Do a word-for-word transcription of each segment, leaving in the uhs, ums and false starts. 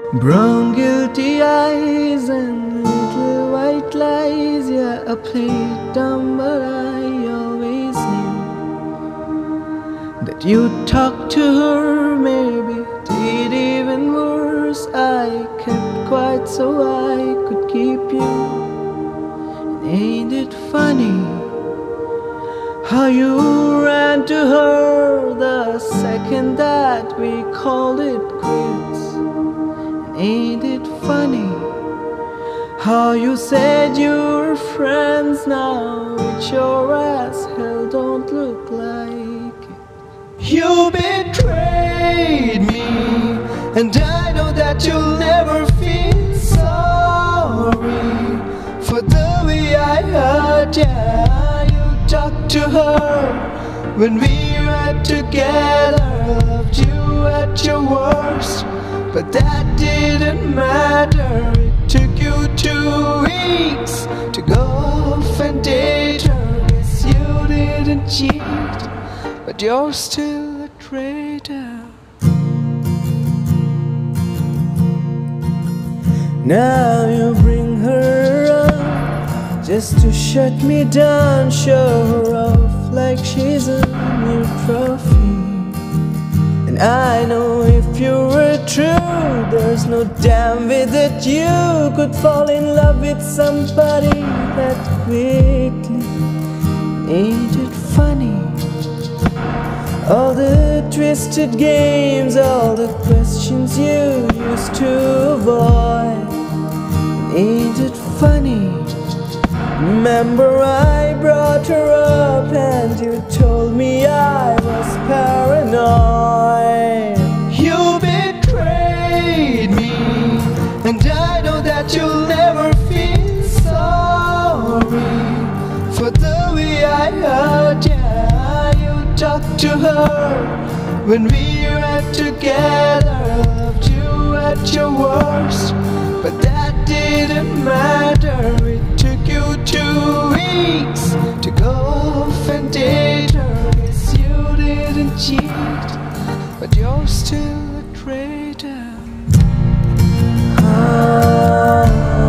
Brown guilty eyes and little white lies. Yeah, I played dumb, but I always knew that you talked to her, maybe did even worse. I kept quiet so I could keep you. And ain't it funny how you ran to her the second that we called it quits? Ain't it funny how you said you were friends now, which your ass hell don't look like it? You betrayed me, and I know that you'll never feel sorry for the way I hurt ya. You talked to her when we were together, loved you at your worst, but that didn't matter. It took you two weeks to go off and date her. Guess you didn't cheat, but you're still a traitor. Now you bring her up just to shut me down, show her off like she's a new trophy. And I know if you were true, there's no damn way that you could fall in love with somebody that quickly. Ain't it funny? All the twisted games, all the questions you used to avoid. Ain't it funny? Remember I brought her up and you told me I was paranoid. You betrayed me, and I know that you'll never feel sorry for the way I hurt ya. You talked to her when we were together, loved you at your worst, but that didn't matter. It took you two weeks to go off and date her. Guess you didn't cheat, but you're still a traitor. Ah,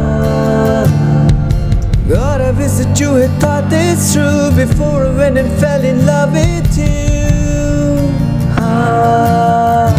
God, I wish that you had thought this through before I went and fell in love with you. Ah,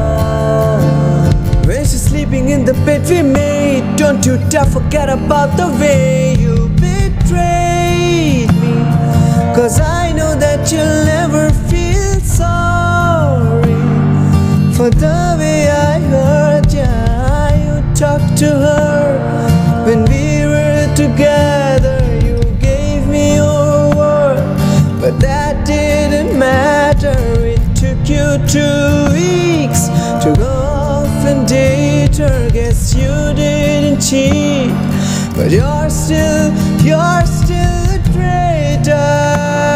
when she's sleeping in the bed we made, don't you dare forget about the way you betrayed me. Cause I know that you'll never feel sorry for the way I hurt ya. You talked to her when we were together, you gave me your word, but that didn't matter. It took you two weeks to go off and date her. Guess you didn't cheat, but you're still, you're still a traitor.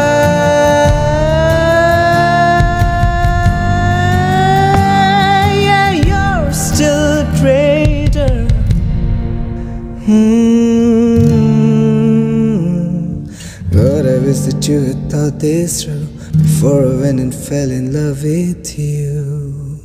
Yeah, you're still a traitor. Hmm. God, I wish that you had thought this through before I went and fell in love with you.